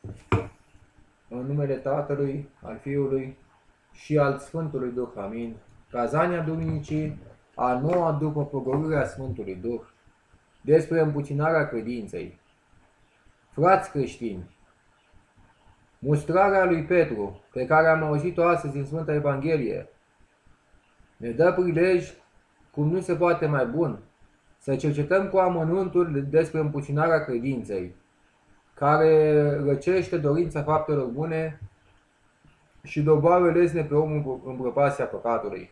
În numele Tatălui, al Fiului și al Sfântului Duh. Amin. Cazania Duminicii, a noua după pogorârea Sfântului Duh, despre împuținarea credinței. Frați creștini, mustrarea lui Petru, pe care am auzit-o astăzi în Sfânta Evanghelie, ne dă prilej, cum nu se poate mai bun, să cercetăm cu amănuntul despre împuținarea credinței, care răcește dorința faptelor bune și doboară lesne pe omul în prăpastia păcatului.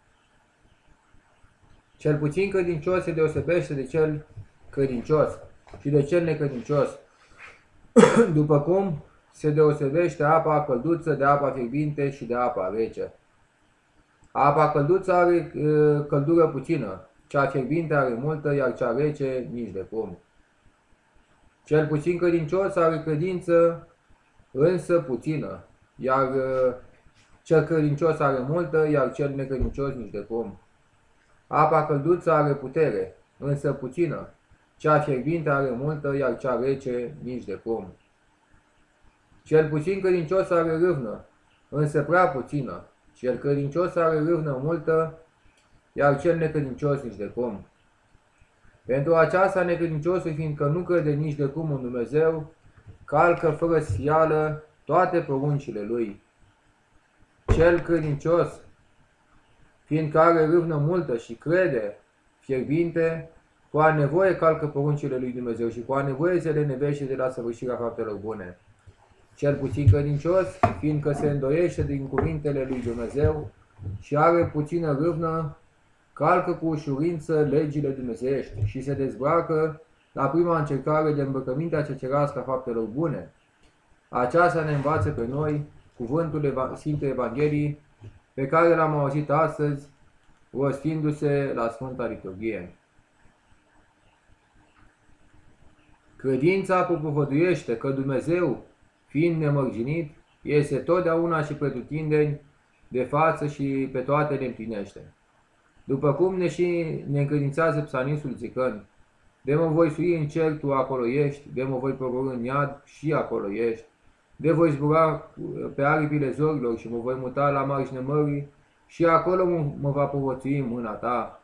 Cel puțin credincios se deosebește de cel credincios și de cel necredincios, după cum se deosebește apa călduță de apa fierbinte și de apa rece. Apa călduță are căldură puțină, cea fierbinte are multă, iar cea rece nici de cum. Cel puțin credincios are credință, însă puțină, iar cel credincios are multă, iar cel necredincios nici de cum. Apa călduță are putere, însă puțină, cea fierbinte are multă, iar cea rece nici de cum. Cel puțin credincios are râvnă, însă prea puțină, cel credincios are râvnă multă, iar cel necredincios nici de cum. Pentru aceasta necredinciosul, fiindcă nu crede nici de cum în Dumnezeu, calcă fără sfială toate poruncile lui. Cel credincios, fiindcă are râvnă multă și crede fierbinte, cu a nevoie calcă poruncile lui Dumnezeu și cu a nevoie se lenevește de la săvârșirea faptelor bune. Cel puțin credincios, fiindcă se îndoiește din cuvintele lui Dumnezeu și are puțină râvnă, calcă cu ușurință legile dumnezeiești și se dezbracă la prima încercare de îmbrăcăminte a cecerească a faptelor bune. Aceasta ne învață pe noi cuvântul Sfintei Evangheliei pe care l-am auzit astăzi, rostindu-se la Sfânta Liturghie. Credința propovăduiește că Dumnezeu, fiind nemărginit, este totdeauna și pretutindeni de față și pe toate le împlinește. După cum ne încredințează psalmistul zicând: de mă voi sui în cer, tu acolo ești, de mă voi pogorî în iad, și acolo ești, de voi zbura pe aripile zorilor și mă voi muta la marginea mării, și acolo mă va povățui mâna ta.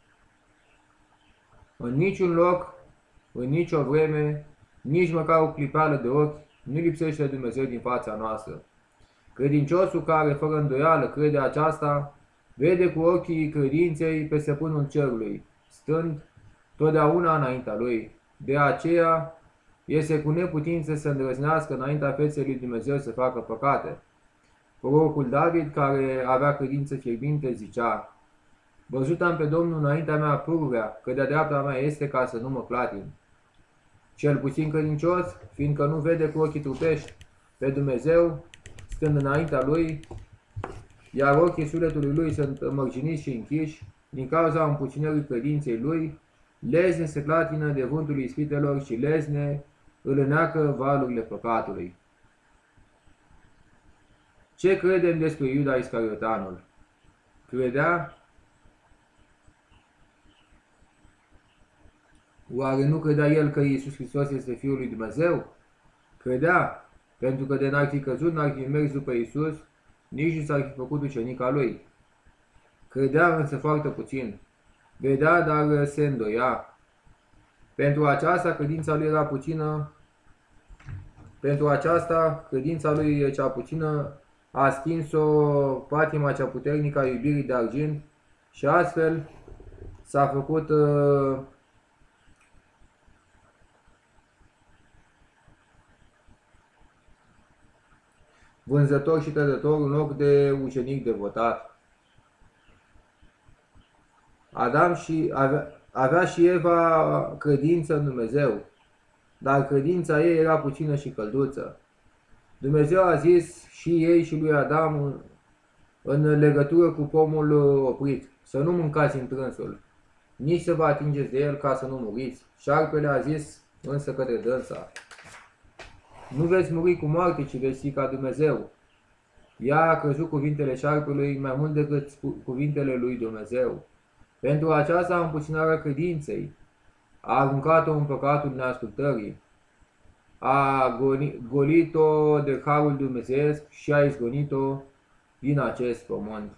În niciun loc, în nicio vreme, nici măcar o clipeală de ochi, nu lipsește Dumnezeu din fața noastră. Credinciosul care, fără îndoială, crede aceasta, vede cu ochii credinței pe stăpânul cerului, stând totdeauna înaintea lui. De aceea este cu neputință să îndrăznească înaintea feței lui Dumnezeu să facă păcate. Prorocul David, care avea credință fierbinte, zicea: văzut am pe Domnul înaintea mea pururea, că de-a dreapta mea este ca să nu mă clatin. Cel puțin credincios, fiindcă nu vede cu ochii trupești pe Dumnezeu, stând înaintea lui, iar ochii sufletului lui sunt mărginiți și închiși, din cauza împuținării credinței lui, lezne se clatină de vântul ispitelor și lezne îl îneacă valurile păcatului. Ce credem despre Iuda Iscariotanul? Credea? Oare nu credea el că Iisus Hristos este Fiul lui Dumnezeu? Credea, pentru că de n-ar fi căzut, n-ar fi mers după Iisus, nici nu s-ar fi făcut ucenic al lui. Credea însă foarte puțin. Vedea, dar se îndoia. Pentru aceasta credința lui era puțină. Pentru aceasta credința lui cea puțină a stins-o patima cea puternică a iubirii de argint și astfel s-a făcut vânzător și trădător în loc de ucenic devotat. Adam avea și Eva credință în Dumnezeu, dar credința ei era puțină și călduță. Dumnezeu a zis și ei și lui Adam în legătură cu pomul oprit: să nu mâncați întrânsul, nici să vă atingeți de el ca să nu muriți. Șarpele a zis însă către dânsa: nu veți muri cu moarte, ci veți fi ca Dumnezeu. Ea a crezut cuvintele șarpelui mai mult decât cuvintele lui Dumnezeu. Pentru aceasta împuținarea credinței a aruncat-o în păcatul neascultării. a golit-o de harul dumnezeiesc și a izgonit-o din acest pământ.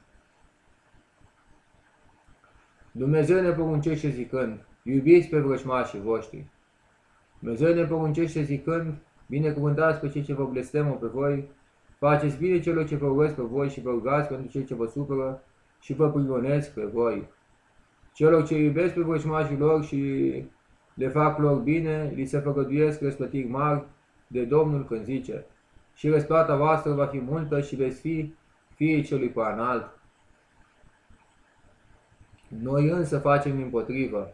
Dumnezeu ne poruncește zicând, iubiți pe vrăjmașii voștri. Dumnezeu ne poruncește zicând, binecuvântați pe cei ce vă blestemă pe voi, faceți bine celor ce vă urăsc pe voi și vă rugați pentru cei ce vă supără și vă prigonesc pe voi. Celor ce iubesc pe vrăjmașii lor și le fac lor bine, li se făgăduiesc răsplătiri mari de Domnul când zice, și răsplata voastră va fi multă și veți fi fiii celui preanalt. Noi însă facem împotrivă.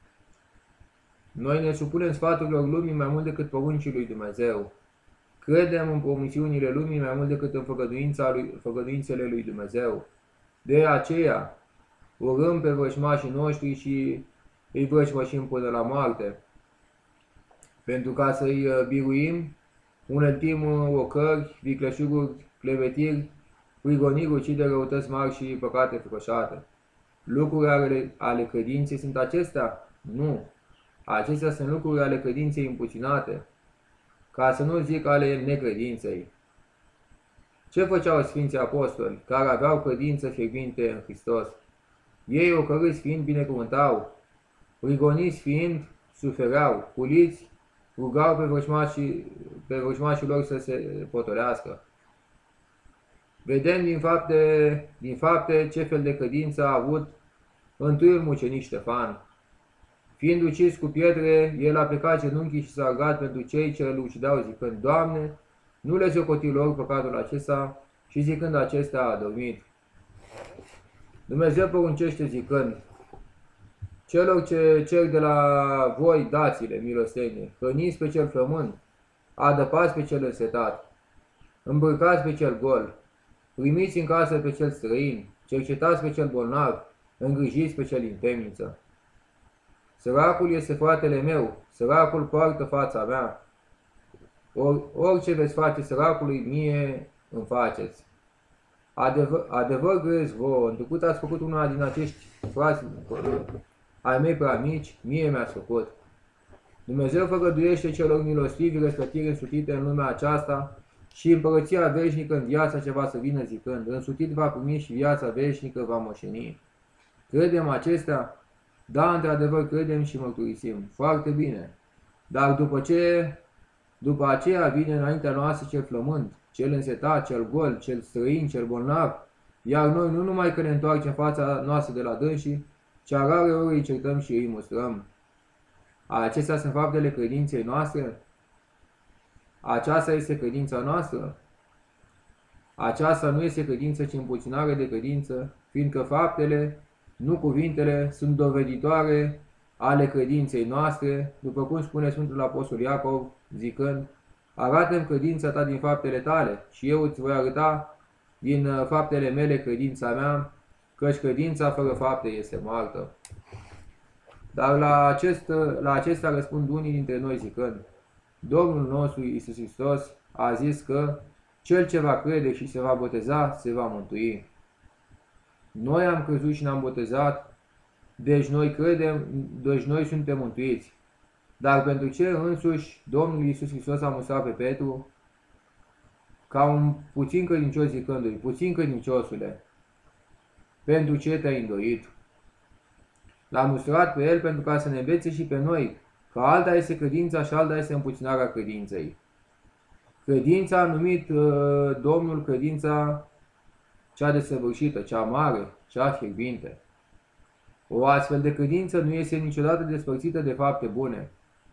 Noi ne supunem sfaturilor lumii mai mult decât poruncii lui Dumnezeu. Credem în promisiunile lumii mai mult decât în făgăduințele lui Dumnezeu. De aceea urâm pe vrăjmașii noștri și îi vrăjmășim până la moarte. Pentru ca să-i biruim, uneltim ocări, vicleșuguri, clevetiri, prigoniri, ucideri, răutăți mari și păcate fricoșate. Lucruri ale credinței sunt acestea? Nu. Acestea sunt lucruri ale credinței împuținate, ca să nu zic ale necredinței. Ce făceau Sfinții Apostoli, care aveau credință fierbinte în Hristos? Ei, ocărâți fiind, binecuvântau, prigoniți fiind, sufereau, puliți, rugau pe vrăjmașii lor să se potolească. Vedem din fapte ce fel de credință a avut întâiul mucenic Ștefan. Fiind ucis cu pietre, el a plecat genunchii și s-a rugat pentru cei ce îl ucideau zicând, Doamne, nu le socoti lor păcatul acesta, și zicând acesta a dormit. Dumnezeu poruncește zicând, celor ce cer de la voi dați-le milostenie, hrăniți pe cel flămând, adăpați pe cel însetat, îmbrăcați pe cel gol, primiți în casă pe cel străin, cercetați pe cel bolnav, îngrijiți pe cel în temniță. Săracul este fratele meu, săracul poartă fața mea. Orice veți face săracului, mie îmi faceți. Adevăr grez vouă, întrucât ați făcut una din acești frați ai mei prea mici, mie mi-ați făcut. Dumnezeu făgăduiește celor milostivi răsplătiri însutite în lumea aceasta și împărăția veșnică în viața ce va să vină zicând, însutit va primi și viața veșnică va moșeni. Credem acestea? Da, într-adevăr credem și mărturisim. Foarte bine. Dar după aceea vine înaintea noastră cel flământ, cel însetat, cel gol, cel străin, cel bolnav, iar noi nu numai că ne întoarcem fața noastră de la dânsii, ci a rare ori îi certăm și îi mustrăm. Acestea sunt faptele credinței noastre? Aceasta este credința noastră? Aceasta nu este credință, ci împuținare de credință, fiindcă faptele, nu cuvintele, sunt doveditoare ale credinței noastre, după cum spune Sfântul Apostol Iacov, zicând, arată-mi credința ta din faptele tale și eu îți voi arăta din faptele mele credința mea, căci credința fără fapte este moartă. Dar la acesta răspund unii dintre noi zicând, Domnul nostru Iisus Hristos a zis că cel ce va crede și se va boteza, se va mântui. Noi am crezut și ne-am botezat, deci noi credem, deci noi suntem mântuiți. Dar pentru ce însuși Domnul Iisus Hristos a mustrat pe Petru ca un puțin credincios zicându-i, puțin credinciosule, pentru ce te-ai îndoit? L-a mustrat pe el pentru ca să ne învețe și pe noi, că alta este credința și alta este împuținarea credinței. Credința a numit Domnul credința cea desăvârșită, cea mare, cea fierbinte. O astfel de credință nu este niciodată despărțită de fapte bune.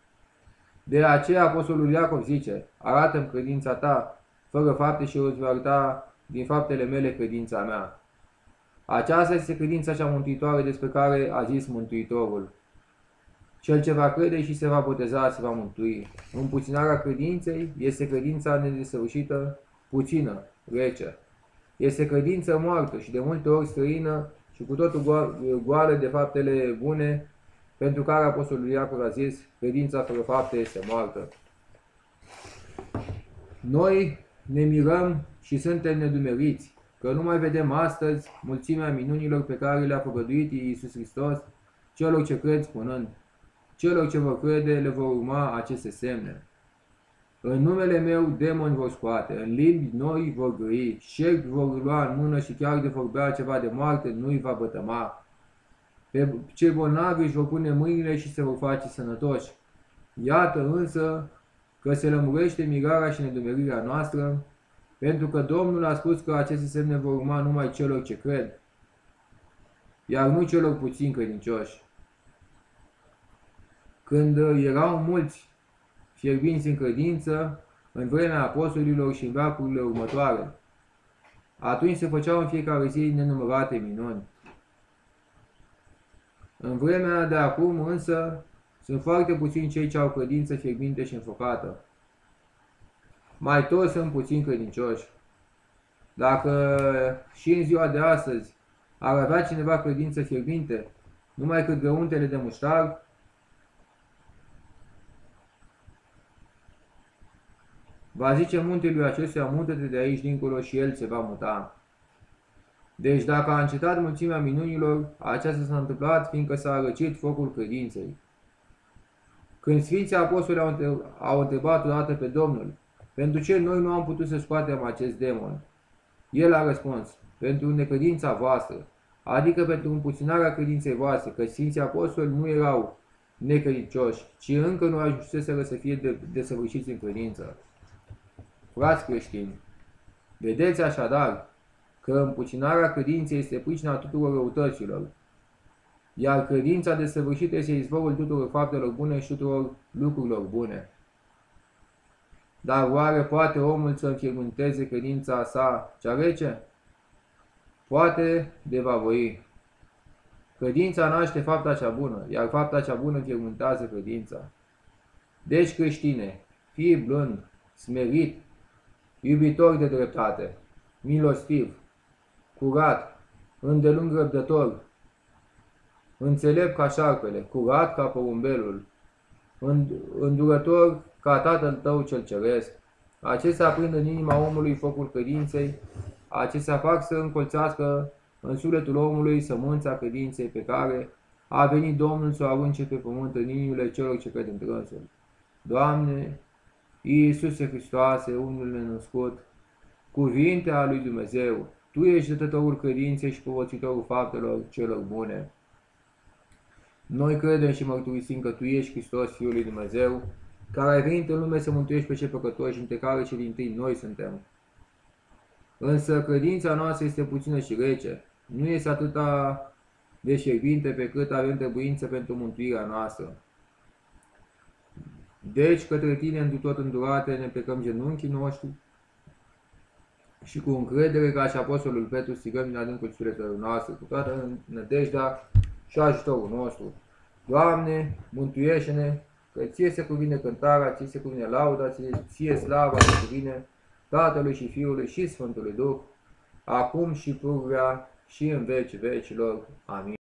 De aceea Apostolul Iacov zice, arată-mi credința ta, fără fapte și eu îți voi arăta din faptele mele credința mea. Aceasta este credința cea mântuitoare despre care a zis Mântuitorul. Cel ce va crede și se va boteza se va mântui. Împuținarea credinței este credința nedesăvârșită, puțină, rece. Este credință moartă și de multe ori străină și cu totul goală de faptele bune, pentru care Apostolul Iacov a zis, credința fără fapte este moartă. Noi ne mirăm și suntem nedumeriți, că nu mai vedem astăzi mulțimea minunilor pe care le-a făgăduit Iisus Hristos celor ce cred spunând, celor ce vor crede le vor urma aceste semne. În numele meu demoni vor scoate, în limbi noi vor grăi, șerpi vor lua în mână și chiar de vorbea ceva de moarte nu-i va bătăma. Pe cei bolnavi își vor pune mâinile și se vor face sănătoși. Iată însă că se lămurește mirarea și nedumerirea noastră, pentru că Domnul a spus că aceste semne vor urma numai celor ce cred, iar nu celor puțini credincioși. Când erau mulți fierbinți în credință, în vremea apostolilor și în veacurile următoare, atunci se făceau în fiecare zi nenumărate minuni. În vremea de acum însă sunt foarte puțini cei ce au credință fierbinte și înfocată. Mai toți sunt puțini credincioși. Dacă și în ziua de astăzi ar avea cineva credință fierbinte, numai cât grăuntele de muștar, va zice muntelui acestuia, mută-te de aici dincolo și el se va muta. Deci dacă a încetat mulțimea minunilor, aceasta s-a întâmplat fiindcă s-a răcit focul credinței. Când Sfinții Apostoli au întrebat odată pe Domnul, pentru ce noi nu am putut să scoatem acest demon? El a răspuns, pentru necredința voastră, adică pentru împuținarea credinței voastre, că Sfinții Apostoli nu erau necredincioși, ci încă nu ajunseseră să fie desăvârșiți în credință. Frați creștini, vedeți așadar că împuținarea credinței este pricina tuturor răutăților, iar credința desăvârșită este izvorul tuturor faptelor bune și tuturor lucrurilor bune. Dar oare poate omul să înfierbânteze credința sa cea rece? Poate de va voi. Credința naște fapta cea bună, iar fapta cea bună înfierbântează credința. Deci, creștine, fii blând, smerit, iubitor de dreptate, milostiv, curat, îndelung răbdător, înțelept ca șarpele, curat ca porumbelul, îndurător ca Tatăl tău cel ceresc. Acestea aprind în inima omului focul credinței, acestea fac să încolțească în sufletul omului sămânța credinței pe care a venit Domnul să o arunce pe pământ în inimile celor ce cred în Dânsul. Doamne, Iisuse Hristoase, unul nenăscut, cuvinte a lui Dumnezeu, Tu ești dătătorul credinței și povățitorul faptelor celor bune. Noi credem și mărturisim că Tu ești Hristos, Fiul lui Dumnezeu, care ai venit în lume să mântuiești pe cei păcătoși, dintre care cei dintâi noi suntem. Însă credința noastră este puțină și rece, nu este atâta de fierbinte pe cât avem trebuință pentru mântuirea noastră. Deci, către Tine, întru tot îndurate, ne plecăm genunchii noștri și cu încredere, ca și Apostolul Petru, strigăm din adâncul sufletelor noastre, cu toată nădejdea și ajutorul nostru. Doamne, mântuiește-ne, că Ție se cuvine cântarea, Ție se cuvine lauda, Ție slava se cuvine Tatălui și Fiului și Sfântului Duh, acum și pururea și în vecii vecilor. Amin.